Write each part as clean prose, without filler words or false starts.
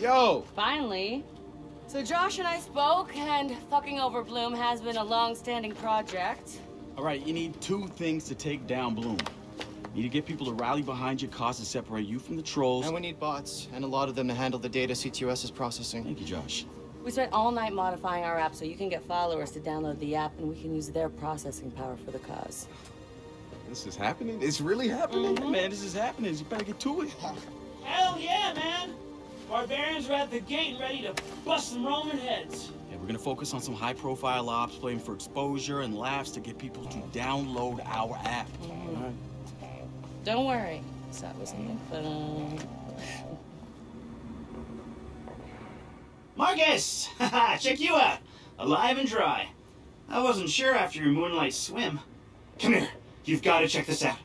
Yo! Finally. So Josh and I spoke, and fucking over Blume has been a long-standing project. All right, you need two things to take down Blume. You need to get people to rally behind your cause and separate you from the trolls. And we need bots, and a lot of them to handle the data ctOS is processing. Thank you, Josh. We spent all night modifying our app so you can get followers to download the app, and we can use their processing power for the cause. This is happening? It's really happening? Man, this is happening. You better get to it. Hell yeah, man! Barbarians are at the gate and ready to bust some Roman heads. Yeah, we're gonna focus on some high-profile ops, playing for exposure and laughs to get people to download our app. All right. Don't worry. So that was something fun. Marcus! Haha, check you out. Alive and dry. I wasn't sure after your moonlight swim. Come here. You've got to check this out.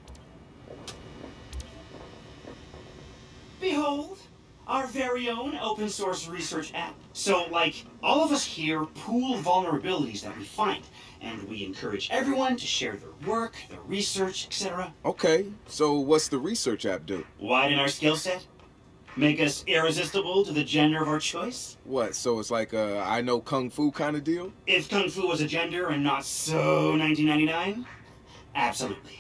Behold, our very own open source research app. So, like, all of us here pool vulnerabilities that we find, and we encourage everyone to share their work, their research, etc. Okay, so what's the research app do? Widen our skill set? Make us irresistible to the gender of our choice? What, so it's like a I know Kung Fu kind of deal? If Kung Fu was a gender and not so 1999? Absolutely.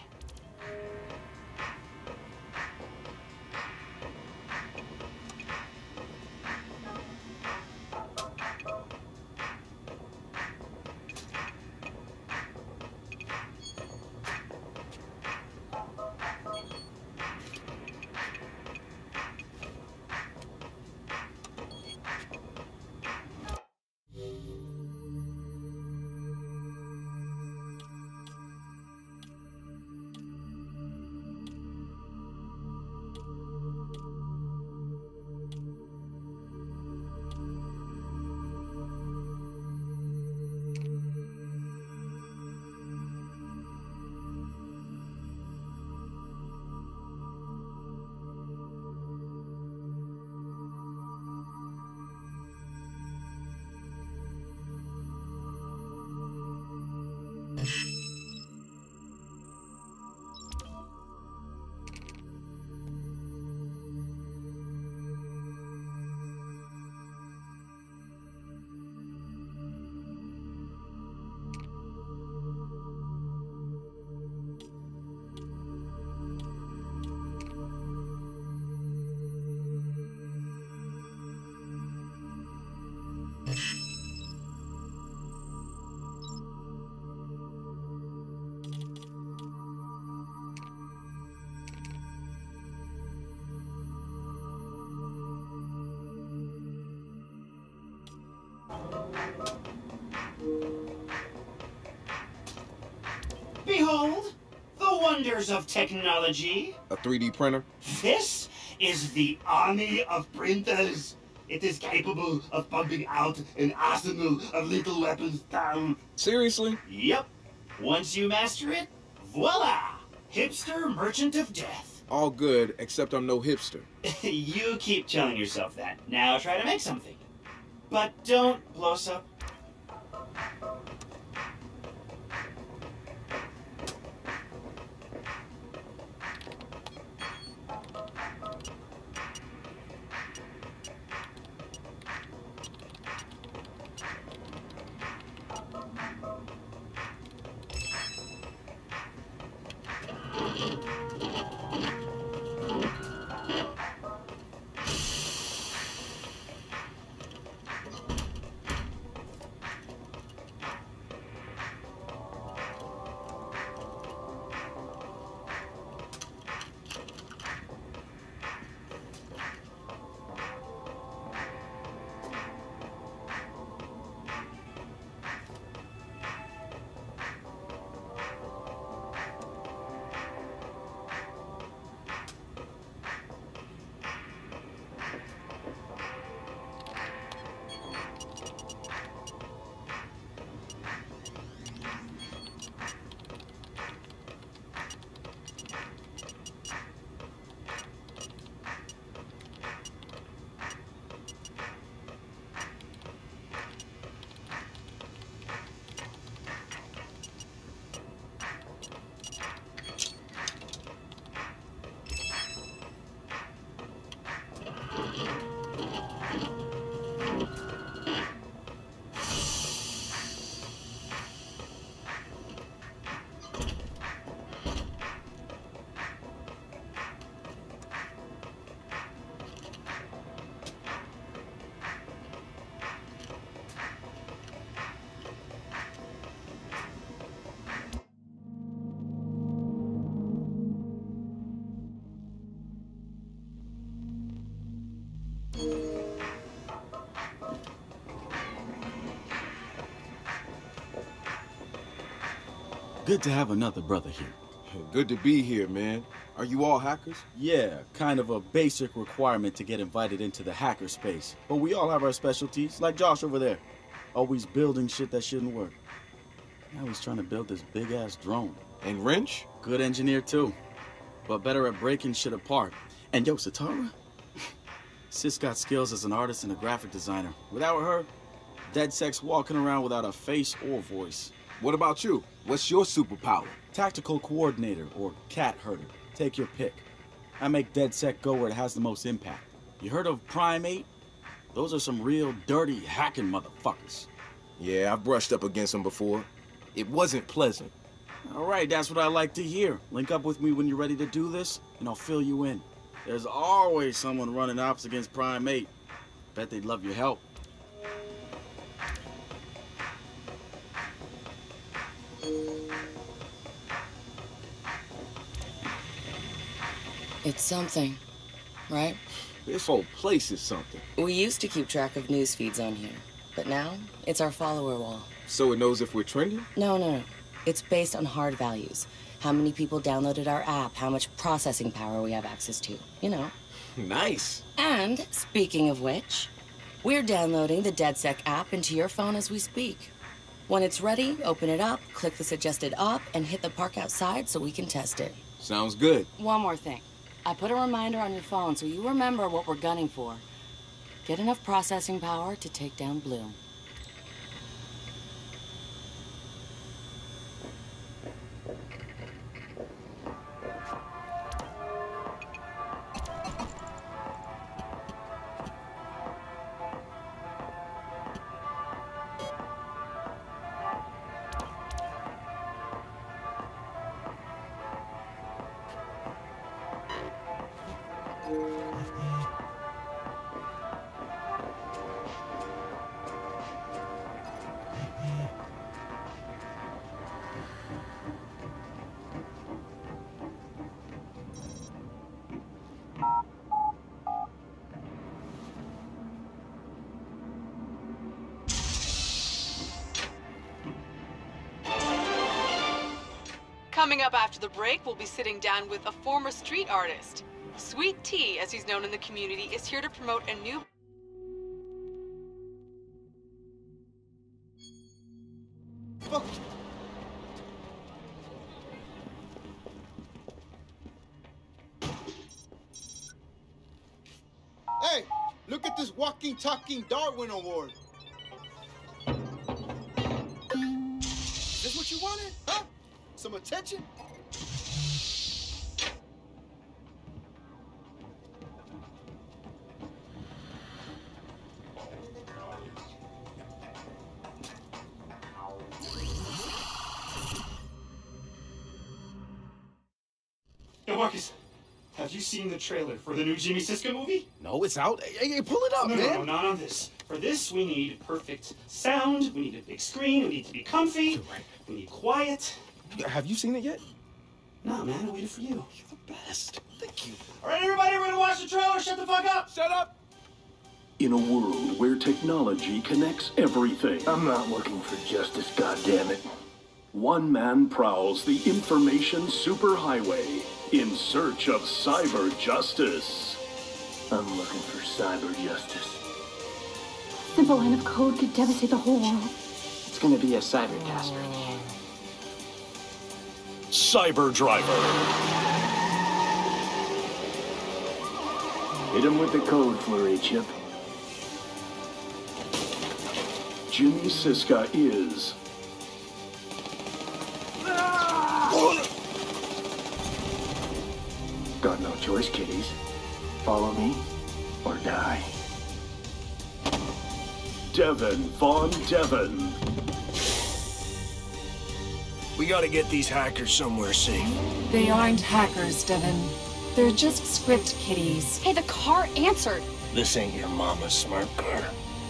Behold, the wonders of technology. A 3D printer? This is the army of printers. It is capable of pumping out an arsenal of lethal weapons down. Seriously? Yep. Once you master it, voila! Hipster merchant of death. All good, except I'm no hipster. You keep telling yourself that. Now try to make something. But don't blow us up. Good to have another brother here. Good to be here, man. Are you all hackers? Yeah, kind of a basic requirement to get invited into the hacker space. But we all have our specialties, like Josh over there. Always building shit that shouldn't work. Now he's trying to build this big-ass drone. And Wrench? Good engineer, too. But better at breaking shit apart. And yo, Satara? Sis got skills as an artist and a graphic designer. Without her, DedSec's walking around without a face or voice. What about you? What's your superpower? Tactical coordinator, or cat herder. Take your pick. I make DedSec go where it has the most impact. You heard of Primate? Those are some real dirty hacking motherfuckers. Yeah, I've brushed up against them before. It wasn't pleasant. All right, that's what I like to hear. Link up with me when you're ready to do this, and I'll fill you in. There's always someone running ops against Primate. Bet they'd love your help. It's something, right? This whole place is something. We used to keep track of news feeds on here, but now it's our follower wall. So it knows if we're trending? No. It's based on hard values. How many people downloaded our app, how much processing power we have access to, you know. Nice. And, speaking of which, we're downloading the DedSec app into your phone as we speak. When it's ready, open it up, click the suggested op, and hit the park outside so we can test it. Sounds good. One more thing. I put a reminder on your phone so you remember what we're gunning for. Get enough processing power to take down Blume. Coming up after the break, we'll be sitting down with a former street artist. Sweet Tea, as he's known in the community, is here to promote a new... Hey, look at this walking, talking Darwin Award. Is this what you wanted, huh? Some attention? Yo, Marcus, have you seen the trailer for the new Jimmy Siska movie? No, it's out. Hey, pull it up, No, man. no, not on this. For this, we need perfect sound, we need a big screen, we need to be comfy, we need quiet. Have you seen it yet? Nah, man, I waited for you. You're the best. Thank you. All right, everybody, we're gonna watch the trailer. Shut the fuck up. Shut up. In a world where technology connects everything, I'm not looking for justice, goddammit. one man prowls the information superhighway in search of cyber justice. I'm looking for cyber justice. Simple line of code could devastate the whole world. It's gonna be a cyber catastrophe. Cyber Driver. Hit him with the code flurry, Chip. Jimmy Siska is... Got no choice, kiddies. Follow me, or die. Devin Von Devin. We gotta get these hackers somewhere safe. They aren't hackers, Devin. They're just script kiddies. Hey, the car answered. This ain't your mama's smart car.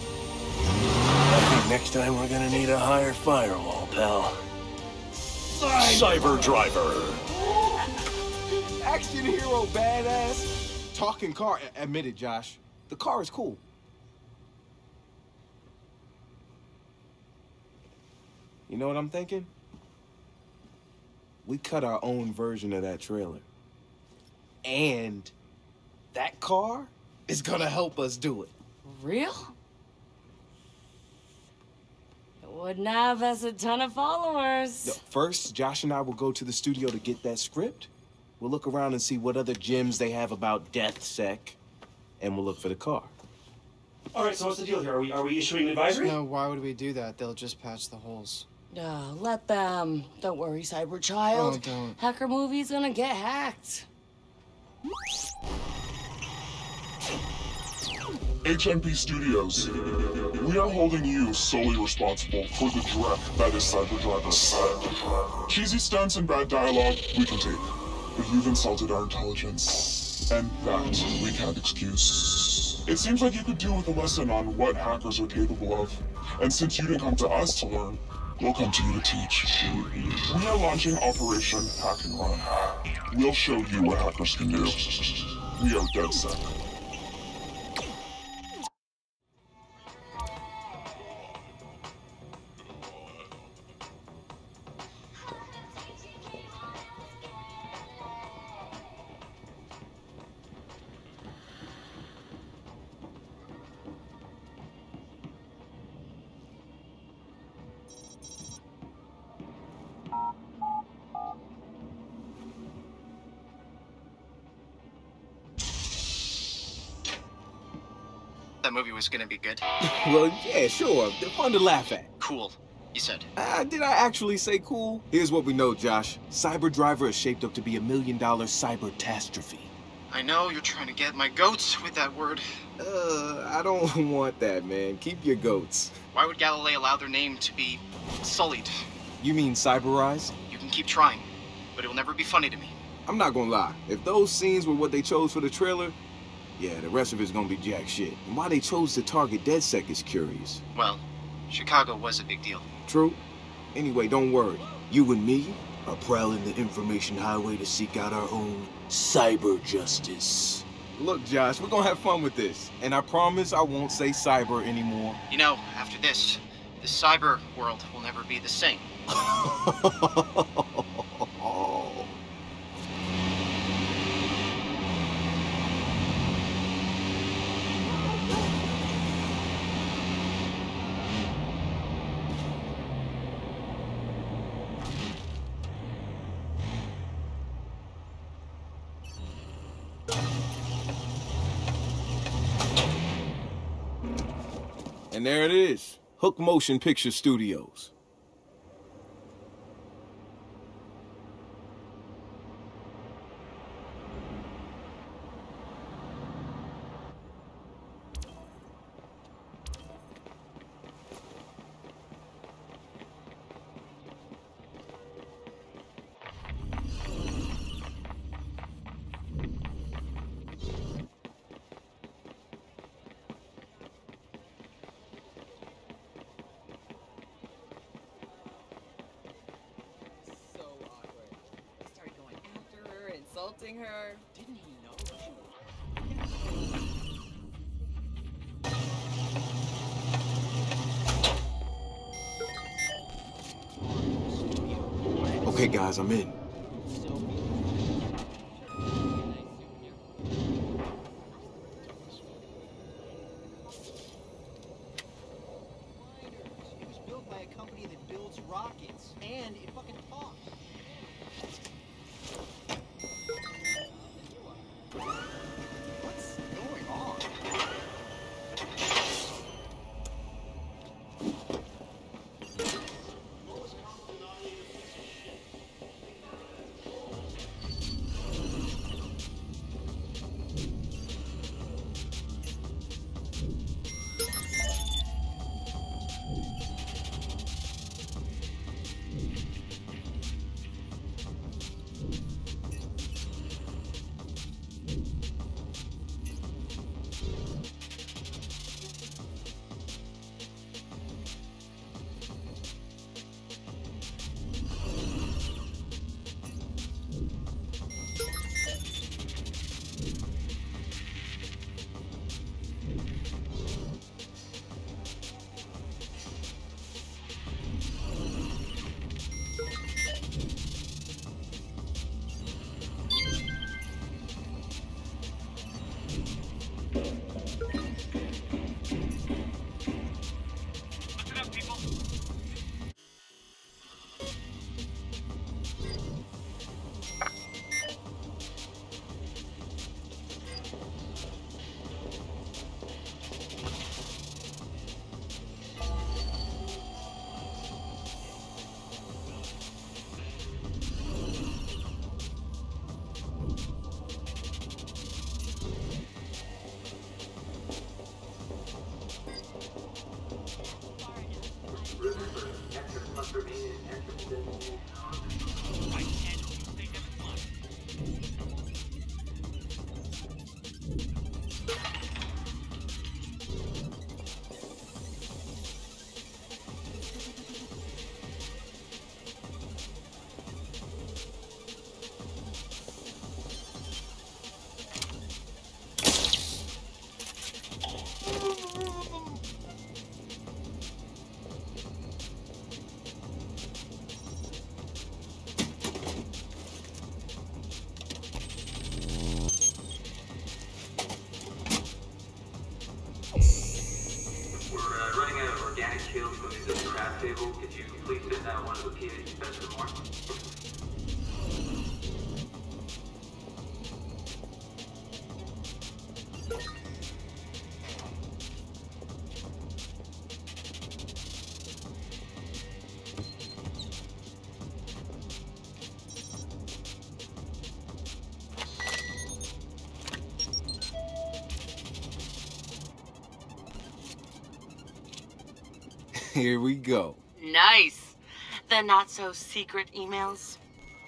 I think next time we're gonna need a higher firewall, pal. Cyber Driver. Action hero badass. Talking car. Admit it, Josh. The car is cool. You know what I'm thinking? we cut our own version of that trailer. And that car is gonna help us do it. Real? It wouldn't have us a ton of followers. Yo, first, Josh and I will go to the studio to get that script. We'll look around and see what other gems they have about DedSec, and we'll look for the car. All right, so what's the deal here? Are we issuing an advisory? No, why would we do that? They'll just patch the holes. Let them. Don't worry, cyber child. Oh, don't. Hacker movie's gonna get hacked. HMP Studios. We are holding you solely responsible for the dreck that is Cyberdriver. Cheesy stunts and bad dialogue, we can take. But you've insulted our intelligence, and that we can't excuse. It seems like you could do with a lesson on what hackers are capable of. And since you didn't come to us to learn, we'll come to you to teach. We are launching Operation Hack and Run. We'll show you what hackers can do. We are DedSec. That movie was gonna be good. Well, yeah, sure. They're fun to laugh at. Cool, you said. Did I actually say cool? Here's what we know, Josh. Cyberdriver is shaped up to be $1 million cyber-tastrophe. I know you're trying to get my goats with that word. I don't want that, man. Keep your goats. Why would Galilei allow their name to be sullied? You mean cyberized? You can keep trying, but it will never be funny to me. I'm not gonna lie. If those scenes were what they chose for the trailer, yeah, the rest of it's gonna be jack shit. And why they chose to target DedSec is curious. Well, Chicago was a big deal. True. Anyway, don't worry. You and me are prowling the information highway to seek out our own cyber justice. Look, Josh, we're gonna have fun with this. And I promise I won't say cyber anymore. You know, after this, the cyber world will never be the same. And there it is, Hook Motion Picture Studios. Insulting her. Didn't he know she was? Okay, guys, I'm in. It was built by a company that builds rockets, and it fucking talks. What's going on? Here we go. Nice. The not-so-secret emails.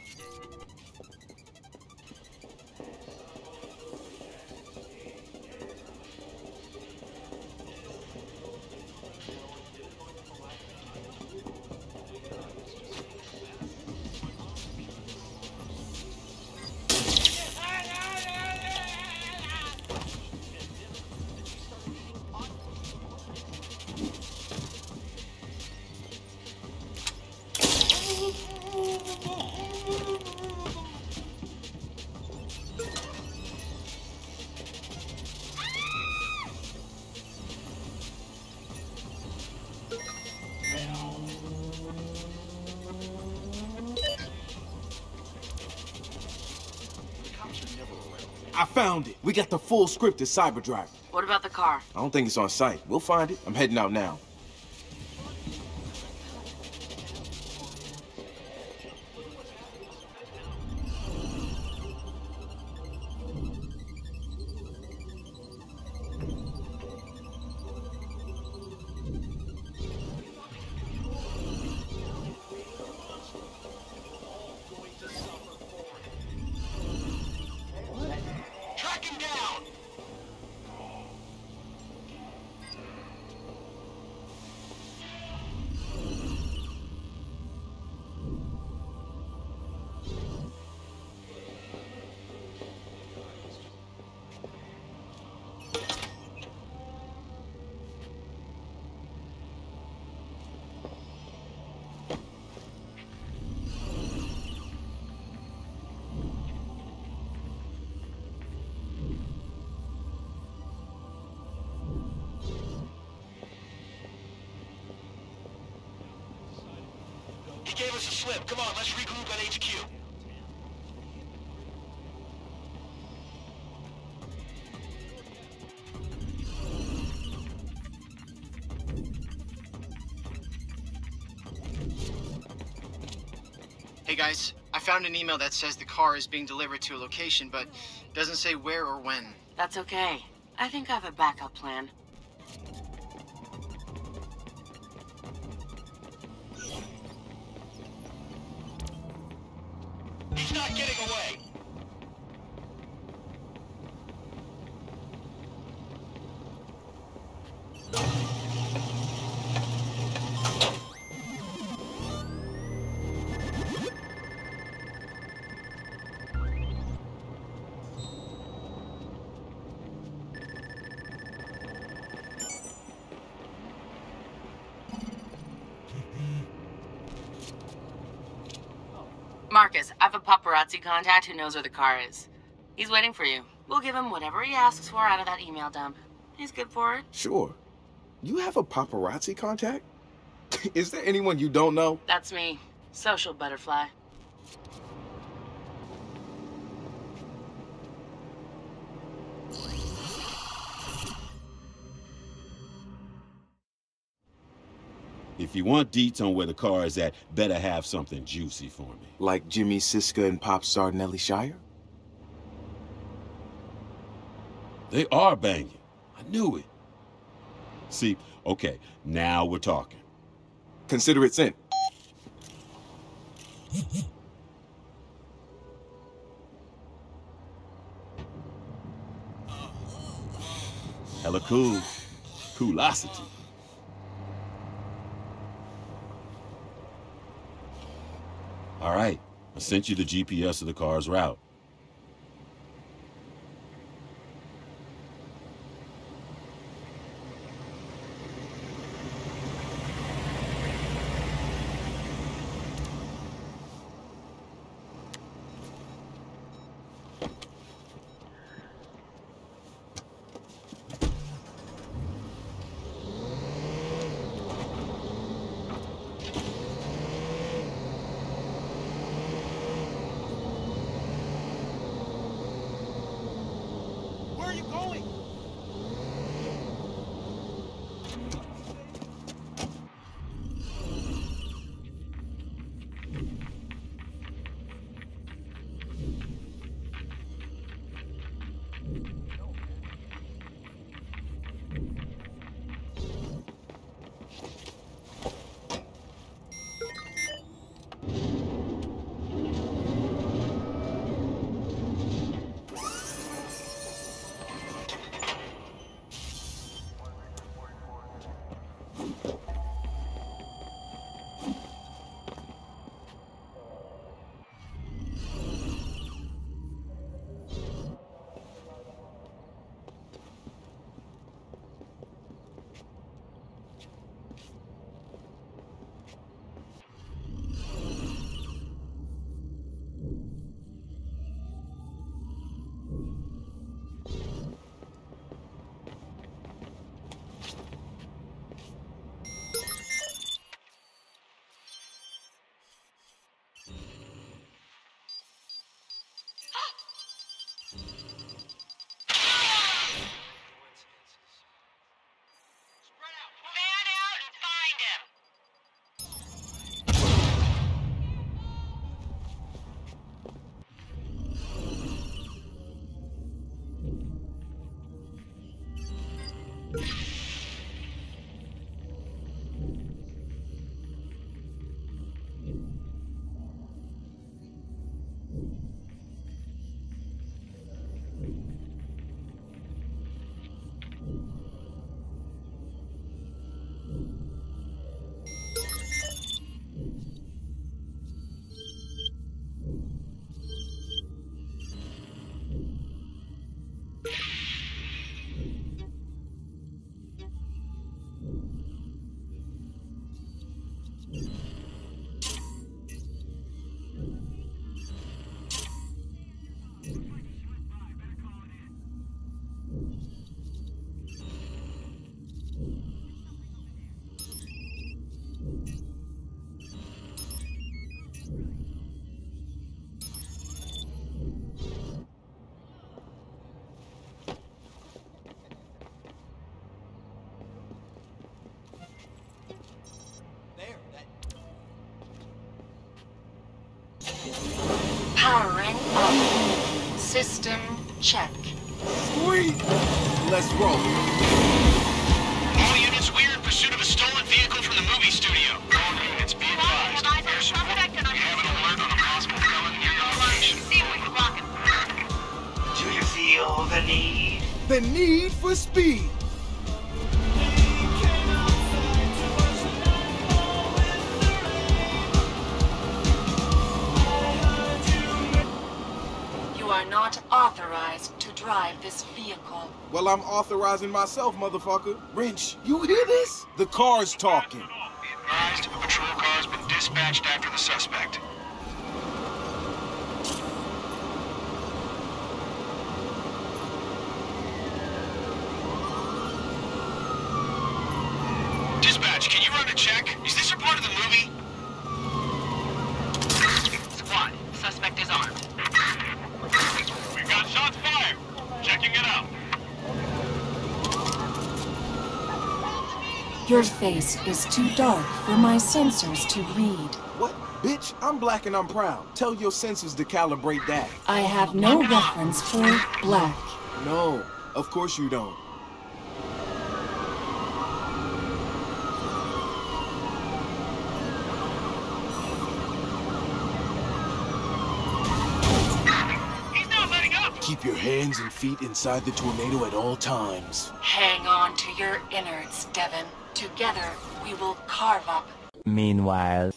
I found it. We got the full script of Cyberdrive. What about the car? I don't think it's on site. We'll find it. I'm heading out now. He gave us a slip. Come on, let's regroup at HQ. Hey guys, I found an email that says the car is being delivered to a location, but doesn't say where or when. That's okay. I think I have a backup plan. He's not getting away. Marcus, I have a paparazzi contact who knows where the car is. He's waiting for you. We'll give him whatever he asks for out of that email dump. He's good for it. Sure. You have a paparazzi contact? Is there anyone you don't know? That's me. Social butterfly. If you want deets on where the car is at, better have something juicy for me. Like Jimmy Siska and pop star Nellie Shire? They are banging. I knew it. See, okay, now we're talking. Consider it sent. Hella cool. Coolosity. All right, I sent you the GPS of the car's route. Where are you going? Powering up. System check. Sweet! Let's roll. All units, we are in pursuit of a stolen vehicle from the movie studio. All units, be advised. There's we have an alert on a possible felon near your location. See if we can block him. Do you feel the need? The need for speed. You are not authorized to drive this vehicle. Well, I'm authorizing myself, motherfucker. Wrench, you hear this? The car's talking. Be advised, a patrol car has been dispatched after the suspect. Dispatch, can you run a check? Is this a part of the movie? Squad, suspect is armed. We've got shots fired. Checking it out. Your face is too dark for my sensors to read. What? Bitch, I'm black and I'm proud. Tell your sensors to calibrate that. I have no reference for black. No, of course you don't. Keep your hands and feet inside the tornado at all times. Hang on to your innards, Devin. Together, we will carve up. Meanwhile...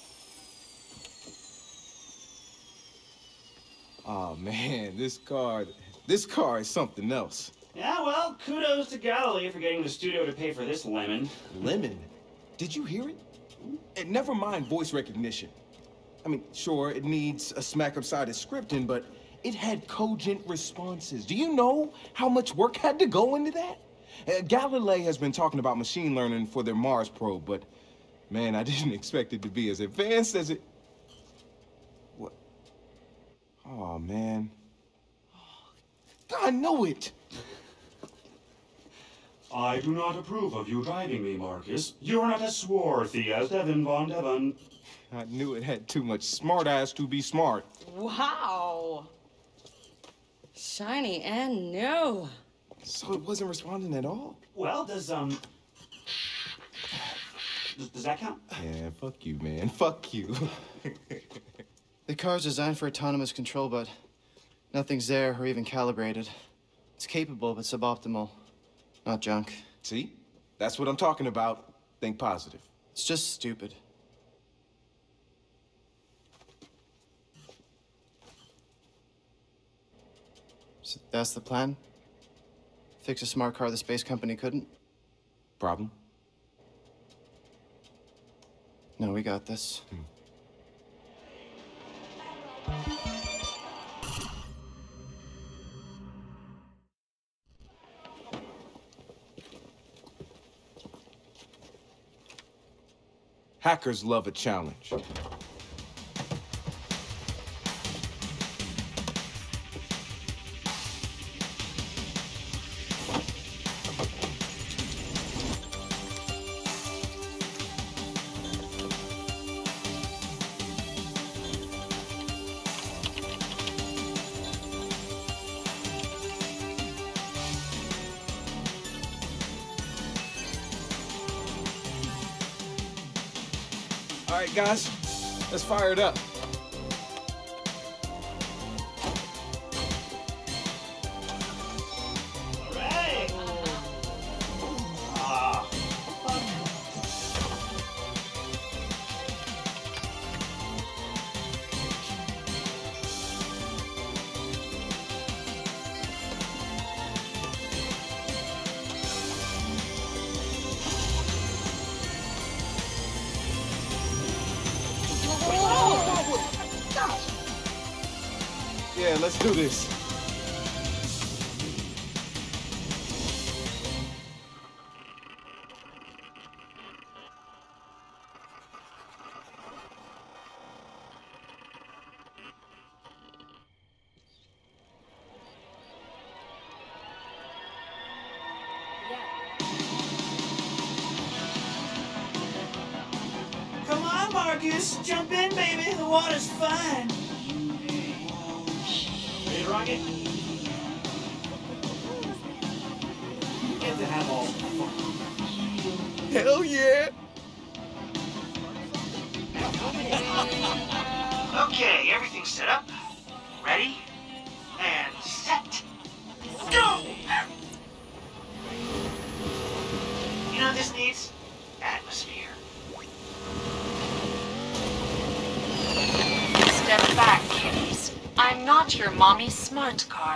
Oh man, this car is something else. Yeah, well, kudos to Galilee for getting the studio to pay for this lemon. Lemon? Did you hear it? And never mind voice recognition. I mean, sure, it needs a smack-upsided scripting, but it had cogent responses. Do you know how much work had to go into that? Galilee has been talking about machine learning for their Mars probe, but man, I didn't expect it to be as advanced as it... What? Oh, man. I know it! I do not approve of you driving me, Marcus. You're not as swarthy as Devin Von Devon. I knew it had too much smart-ass to be smart. Wow. Shiny and new. So it wasn't responding at all? Well, does that count? Yeah, fuck you, man. Fuck you. The car's designed for autonomous control, but nothing's there or even calibrated. It's capable, but suboptimal. Not junk. See? That's what I'm talking about. Think positive. It's just stupid. So that's the plan? Fix a smart car the space company couldn't? Problem? No, we got this. Hackers love a challenge. All right, guys, let's fire it up. All right. Yeah, let's do this. Come on, Marcus. Jump in, baby. The water's fine. Ready to rock it? You get to have all the fun. Hell yeah! Okay, everything's set up. Ready? And set. Go! You know what this needs? Atmosphere. Step back, kiddies. I'm not your mommy's smart car.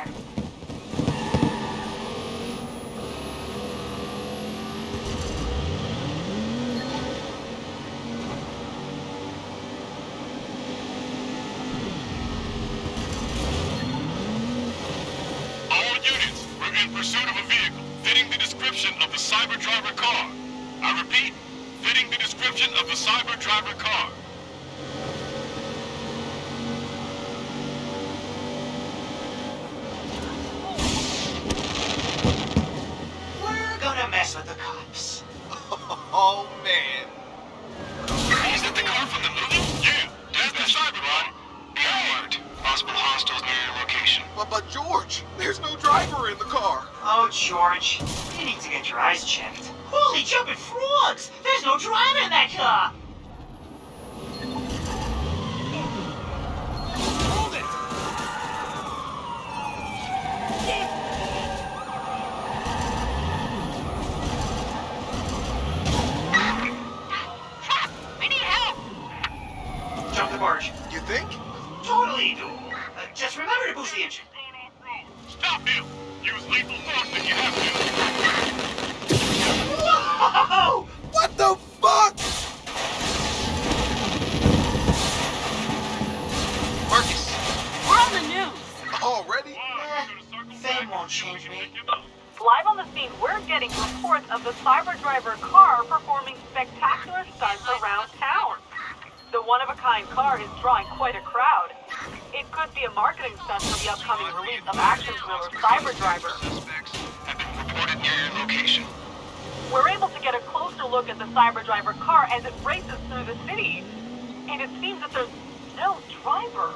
All units, we're in pursuit of a vehicle fitting the description of the cyber driver car. I repeat, fitting the description of the cyber driver car. We're gonna mess with the cops. Oh, man. Is that the car from the movie? Yeah, that's the cyber one. Be alert. Possible hostiles near your location. But George, there's no driver in the car. Oh, George, you need to get your eyes checked. Holy jumping frogs! There's no driver in that car! Hold it! Use lethal force if you have to. Whoa! What the fuck? Marcus, We're on the news. Already? Fame won't change me. Live on the scene, we're getting reports of the Cyberdriver car performing spectacular stunts around town. The one-of-a-kind car is drawing quite a crowd. It could be a marketing stunt for the upcoming release of action thriller Cyberdriver. Suspects have been reported near your location. We're able to get a closer look at the Cyberdriver car as it races through the city. And it seems that there's no driver.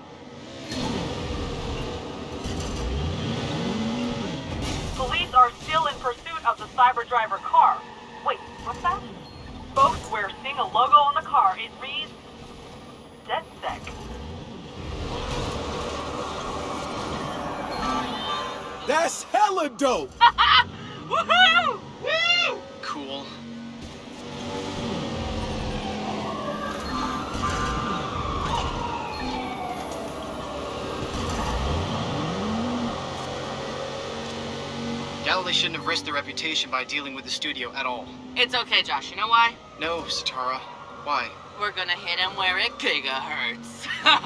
Police are still in pursuit of the Cyberdriver car. Wait, what's that? Folks, we're seeing a logo on the car. It reads DedSec. That's hella dope! Woohoo! Woo! Cool. Galilee shouldn't have risked their reputation by dealing with the studio at all. It's okay, Josh. You know why? No, Satara. Why? We're gonna hit him where it giga hurts.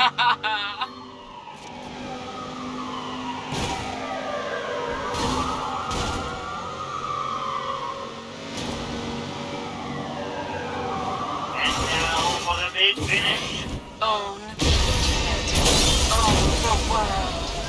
And now for the big finish. Own it. Own the world.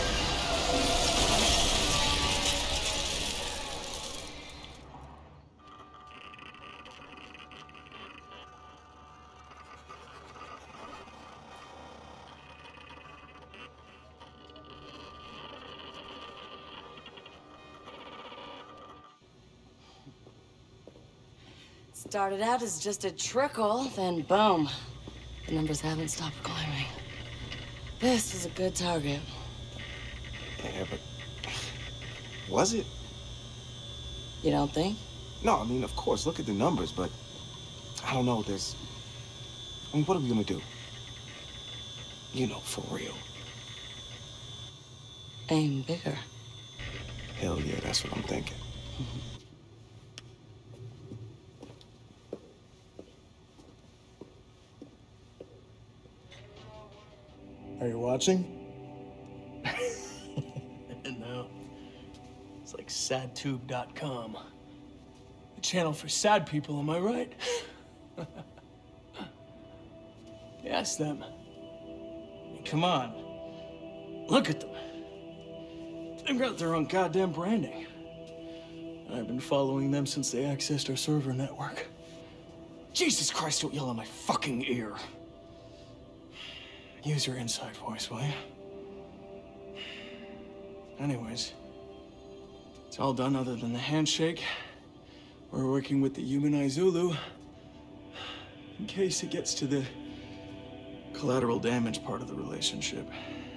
Started out as just a trickle, then boom. The numbers haven't stopped climbing. This is a good target. Yeah, but... was it? You don't think? No, I mean, of course, look at the numbers, but... I don't know, I mean, what are we gonna do? You know, for real. Aim bigger. Hell yeah, that's what I'm thinking. Are you watching? No. It's like sadtube.com. A channel for sad people, am I right? Ask them. Come on. Look at them. They've got their own goddamn branding. I've been following them since they accessed our server network. Jesus Christ, don't yell in my fucking ear. Use your inside voice, will you? Anyways, it's all done other than the handshake. We're working with the Human Zulu in case it gets to the collateral damage part of the relationship.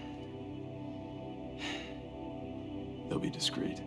They'll be discreet.